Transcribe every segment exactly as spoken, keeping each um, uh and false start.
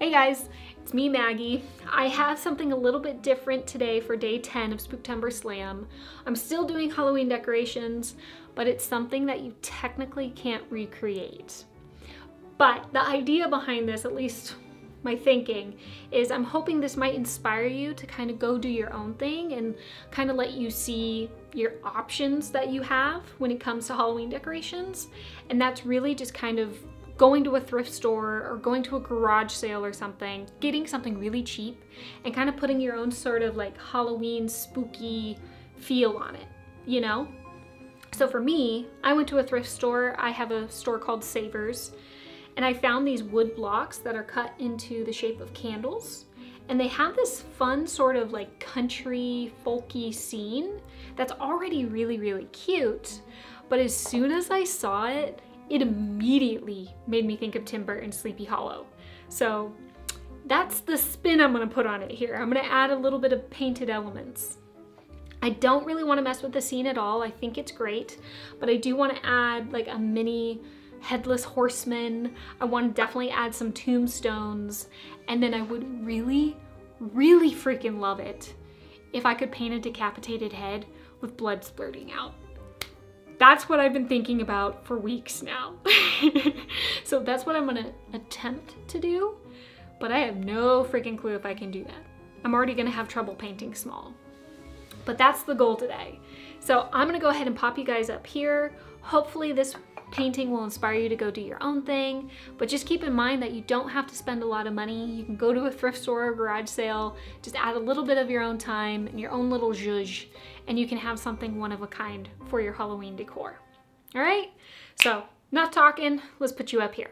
Hey guys, it's me, Maggie. I have something a little bit different today for day ten of Spooktember Slam. I'm still doing Halloween decorations, but it's something that you technically can't recreate. But the idea behind this, at least my thinking, is I'm hoping this might inspire you to kind of go do your own thing and kind of let you see your options that you have when it comes to Halloween decorations. And that's really just kind of going to a thrift store or going to a garage sale or something, getting something really cheap and kind of putting your own sort of like Halloween spooky feel on it, you know? So for me, I went to a thrift store. I have a store called Savers, and I found these wood blocks that are cut into the shape of candles. And they have this fun sort of like country folky scene that's already really, really cute. But as soon as I saw it, it immediately made me think of Tim Burton's Sleepy Hollow. So that's the spin I'm gonna put on it here. I'm gonna add a little bit of painted elements. I don't really wanna mess with the scene at all. I think it's great, but I do wanna add like a mini headless horseman. I wanna definitely add some tombstones. And then I would really, really freaking love it if I could paint a decapitated head with blood splurting out. That's what I've been thinking about for weeks now. So that's what I'm gonna attempt to do, but I have no freaking clue if I can do that. I'm already gonna have trouble painting small. But that's the goal today. So I'm gonna go ahead and pop you guys up here. Hopefully this painting will inspire you to go do your own thing, but just keep in mind that you don't have to spend a lot of money. You can go to a thrift store or garage sale, just add a little bit of your own time and your own little zhuzh, and you can have something one of a kind for your Halloween decor. All right, so enough talking, let's put you up here.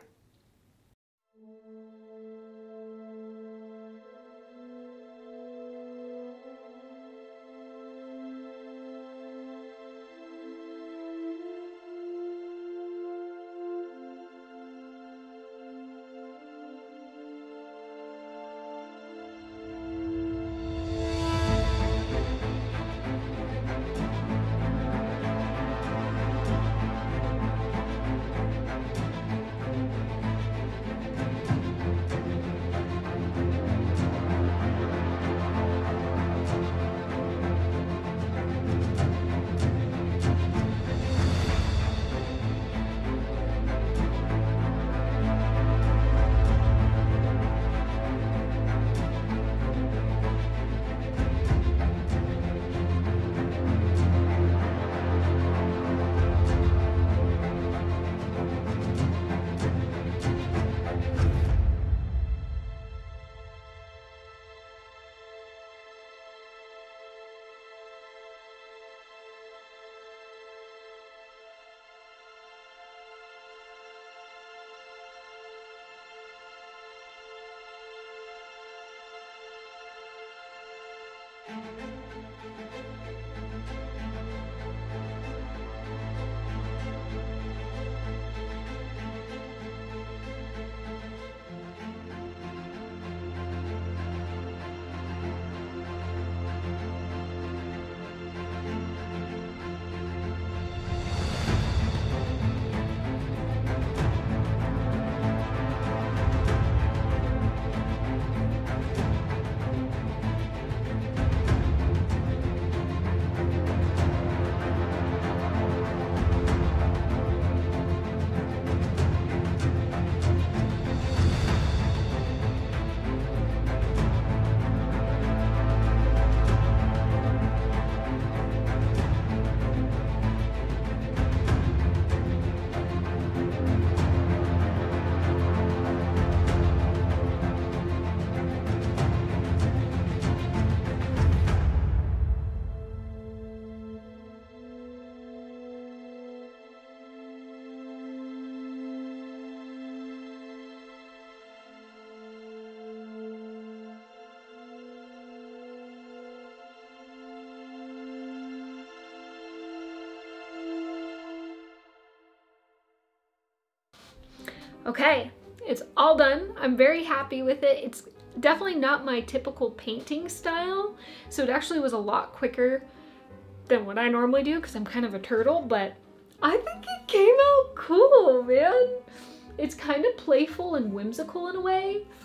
Okay, it's all done. I'm very happy with it. It's definitely not my typical painting style, so it actually was a lot quicker than what I normally do because I'm kind of a turtle, but I think it came out cool, man. It's kind of playful and whimsical in a way.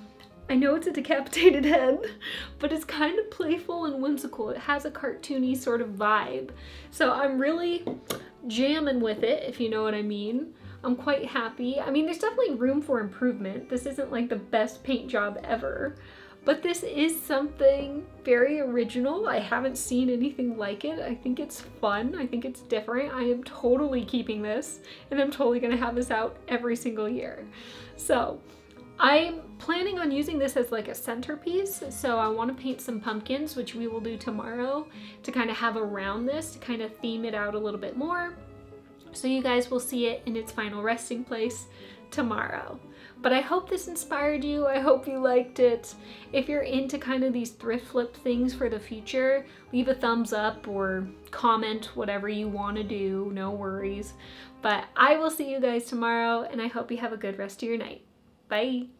I know it's a decapitated head, but it's kind of playful and whimsical. It has a cartoony sort of vibe. So I'm really jamming with it, if you know what I mean. I'm quite happy. I mean, there's definitely room for improvement. This isn't like the best paint job ever, but this is something very original. I haven't seen anything like it. I think it's fun. I think it's different. I am totally keeping this, and I'm totally gonna have this out every single year. So I'm planning on using this as like a centerpiece. So I want to paint some pumpkins, which we will do tomorrow, to kind of have around this, to kind of theme it out a little bit more. So you guys will see it in its final resting place tomorrow. But I hope this inspired you. I hope you liked it. If you're into kind of these thrift flip things for the future, leave a thumbs up or comment whatever you want to do. No worries. But I will see you guys tomorrow, and I hope you have a good rest of your night. Bye.